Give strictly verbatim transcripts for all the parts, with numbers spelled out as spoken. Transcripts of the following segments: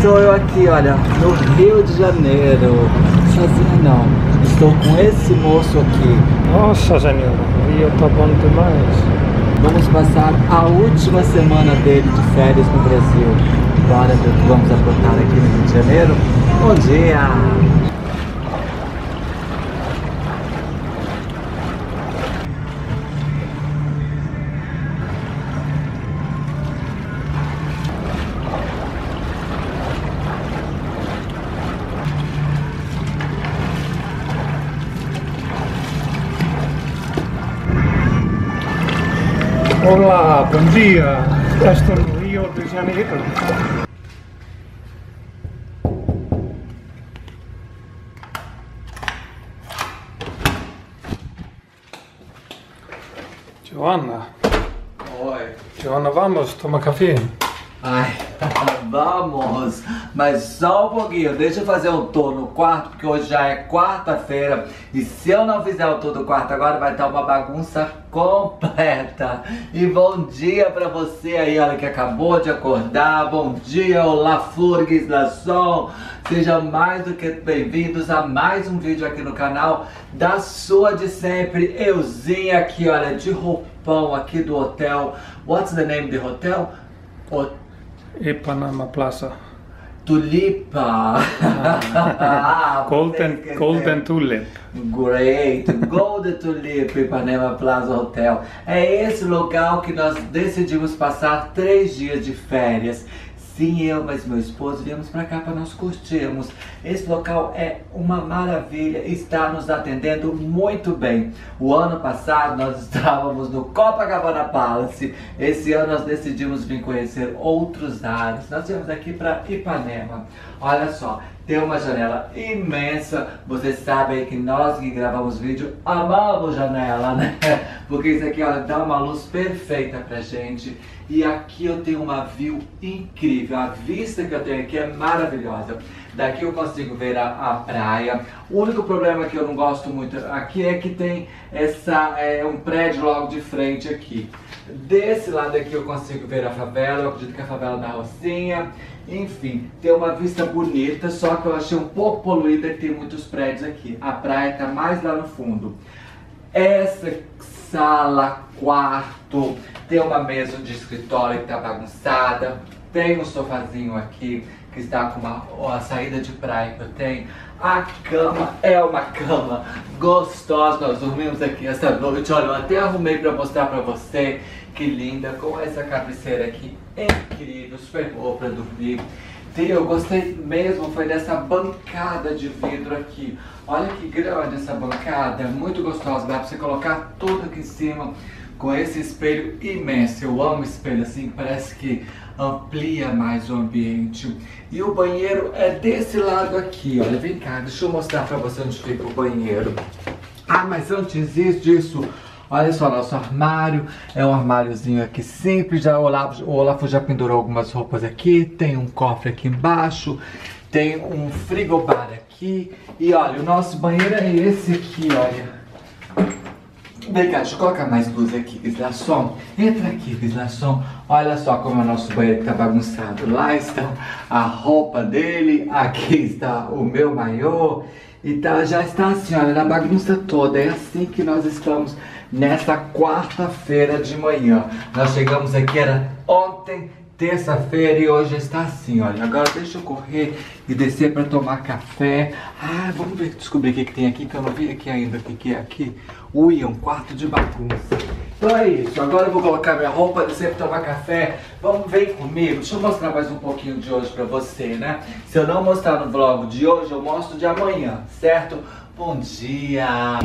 estou eu aqui, olha, no Rio de Janeiro. Sozinha não, estou com esse moço aqui. Nossa senhora, o Rio tá bom demais. Vamos passar a última semana dele de férias no Brasil. Bora ver o que vamos aprontar aqui no Rio de Janeiro. Bom dia! Olá, bom dia! Estou no Rio de Janeiro. Joana. Oi. Joana, vamos tomar café? Ai, vamos! Mas só um pouquinho, deixa eu fazer um tour no quarto, porque hoje já é quarta-feira. E se eu não fizer o tour do quarto agora, vai estar uma bagunça completa. E bom dia pra você aí, olha, que acabou de acordar. Bom dia, olá, Furgues da Sol. Sejam mais do que bem-vindos a mais um vídeo aqui no canal da sua de sempre. Euzinha aqui, olha, de roupão aqui do hotel. What's the name do hotel? O... Ipanema Plaza. Tulipa. Ah, Golden, Golden Tulip. Great. Golden Tulip, Ipanema Plaza Hotel. É esse local que nós decidimos passar três dias de férias. Sim, eu, mas meu esposo viemos pra cá para nós curtirmos. Esse local é uma maravilha, está nos atendendo muito bem. O ano passado nós estávamos no Copacabana Palace. Esse ano nós decidimos vir conhecer outros ares. Nós viemos aqui para Ipanema. Olha só, tem uma janela imensa. Vocês sabem que nós que gravamos vídeo amamos janela, né? Porque isso aqui, olha, dá uma luz perfeita pra gente. E aqui eu tenho uma view incrível. A vista que eu tenho aqui é maravilhosa. Daqui eu consigo ver a, a praia. O único problema que eu não gosto muito aqui é que tem essa, é, um prédio logo de frente aqui. Desse lado aqui eu consigo ver a favela. Eu acredito que é a favela da Rocinha. Enfim, tem uma vista bonita, só que eu achei um pouco poluída, que tem muitos prédios aqui. A praia está mais lá no fundo. Essa sala, quarto, tem uma mesa de escritório que está bagunçada, tem um sofazinho aqui que está com uma, a saída de praia que eu tenho. A cama é uma cama gostosa, nós dormimos aqui essa noite. Olha, eu até arrumei para mostrar para você, que linda, com essa cabeceira aqui incrível, super boa para dormir. Eu gostei mesmo, foi dessa bancada de vidro aqui. Olha que grande essa bancada, muito gostosa, dá pra você colocar tudo aqui em cima com esse espelho imenso. Eu amo espelho assim, parece que amplia mais o ambiente. E o banheiro é desse lado aqui, olha, vem cá, deixa eu mostrar pra você onde fica o banheiro. Ah, mas antes disso, olha só, nosso armário, é um armáriozinho aqui simples, já o Olaf, o Olaf já pendurou algumas roupas aqui, tem um cofre aqui embaixo, tem um frigobar aqui, e olha, o nosso banheiro é esse aqui, olha. Vem cá, deixa eu colocar mais luz aqui, Gislason. Entra aqui, Gislason. Olha só como é o nosso banheiro está bagunçado. Lá está a roupa dele, aqui está o meu maiô. E tá, já está assim, olha, na bagunça toda. É assim que nós estamos nesta quarta-feira de manhã. Nós chegamos aqui, era ontem, terça-feira, e hoje está assim, olha. Agora deixa eu correr e descer para tomar café. Ah, vamos ver, descobrir o que, que tem aqui, que eu não vi aqui ainda o que, que é aqui. Ui, é um quarto de bagunça. Então é isso, agora eu vou colocar minha roupa, descer para tomar café. Vamos, vem comigo, deixa eu mostrar mais um pouquinho de hoje para você, né? Se eu não mostrar no vlog de hoje, eu mostro de amanhã, certo? Bom dia!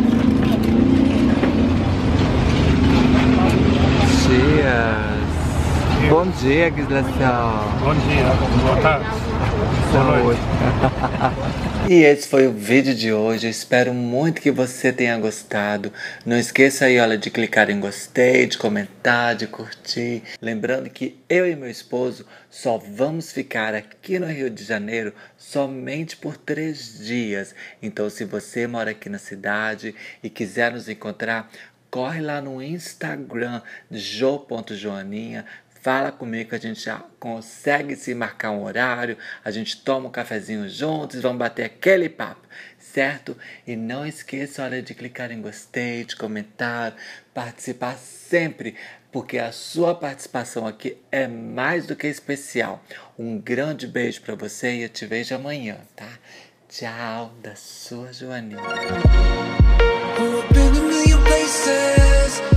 Dias! Bom dia, Gislação! Bom dia, boa tarde, boa noite. E esse foi o vídeo de hoje, eu espero muito que você tenha gostado. Não esqueça aí, olha, de clicar em gostei, de comentar, de curtir. Lembrando que eu e meu esposo só vamos ficar aqui no Rio de Janeiro somente por três dias. Então, se você mora aqui na cidade e quiser nos encontrar, corre lá no Instagram, jo ponto joaninha. fala comigo que a gente já consegue se marcar um horário, a gente toma um cafezinho juntos, vamos bater aquele papo, certo? E não esqueça, olha, de clicar em gostei, de comentar, participar sempre, porque a sua participação aqui é mais do que especial. Um grande beijo pra você e eu te vejo amanhã, tá? Tchau, da sua Joaninha.